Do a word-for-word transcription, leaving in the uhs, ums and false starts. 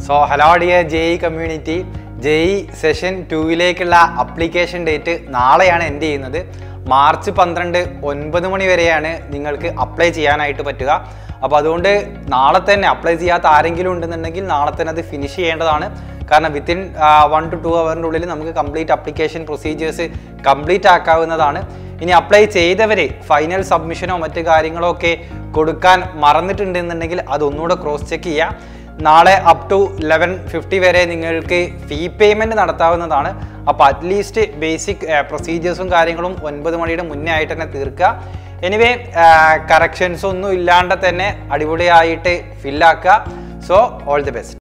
So, hello dear J E E community. J E E session two ലേക്കുള്ള application date നാളെയാണ് end ചെയ്യുന്നത്. March പന്ത്രണ്ട് ഒൻപത് മണി വരെയാണ് നിങ്ങൾക്ക് അപ്ലൈ ചെയ്യാനായിട്ട് പറ്റുക. അപ്പോൾ അതുകൊണ്ട് നാളെ തന്നെ അപ്ലൈ ചെയ്യാത്ത ആരെങ്കിലും ഉണ്ടെന്നുണ്ടെങ്കിൽ നാളെ തന്നെ അത് ഫിനിഷ് ചെയ്യേണ്ടതാണ്. കാരണം വിത്തിൻ വൺ ടു ടു അവറിൻ്റെ ഉള്ളിൽ നമുക്ക് കംപ്ലീറ്റ് അപ്ലിക്കേഷൻ പ്രൊസീജിയേഴ്സ് കംപ്ലീറ്റ് ആക്കാവുന്നതാണ്. ഇനി അപ്ലൈ ചെയ്തവരെ ഫൈനൽ സബ്മിഷനോ മറ്റു കാര്യങ്ങളോ ഒക്കെ കൊടുക്കാൻ മറന്നിട്ടുണ്ടെന്നുണ്ടെങ്കിൽ അതൊന്നുകൂടെ ക്രോസ് ചെക്ക് ചെയ്യുക. നാളെ അപ് ടു ലെവൻ ഫിഫ്റ്റി വരെ നിങ്ങൾക്ക് ഫീ പേയ്മെൻറ്റ് നടത്താവുന്നതാണ്. അപ്പോൾ അറ്റ്ലീസ്റ്റ് ബേസിക് പ്രൊസീജിയേഴ്സും കാര്യങ്ങളും ഒൻപത് മണിയുടെ മുന്നേ ആയിട്ട് തന്നെ തീർക്കുക. എനിവേ കറക്ഷൻസ് ഒന്നും ഇല്ലാണ്ട് തന്നെ അടിപൊളിയായിട്ട് ഫില്ലാക്കുക. So all the best.